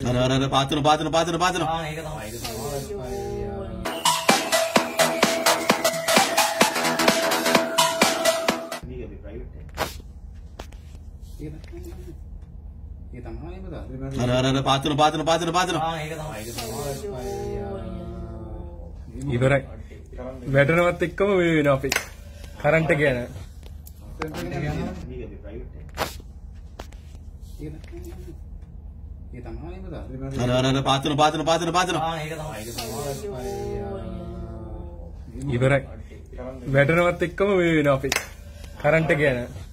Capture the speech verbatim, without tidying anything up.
අර අර අර පාතන පාතන පාතන පාතන. ආ ඒක තමයි. ඒක තමයි. මේක අපි ප්‍රයිවට් එක. ඒක තමයි. ඒක තමයි බදා. අර අර අර පාතන පාතන පාතන පාතන. ආ ඒක තමයි. ඒක තමයි. ඉවරයි. වැටෙනවත් එක්කම මේ වෙනවා අපි. කරන්ට් එක යන. මේක අපි ප්‍රයිවට් එක. ඒක තමයි. ඒක තමයි බදා. අර අර අර පාතන පාතන පාතන පාතන. ආ ඒක තමයි. ඒක තමයි. ඉවරයි. වැටෙනවත් එක්කම මේ වෙනවා අපි. කරන්ට් එක යන.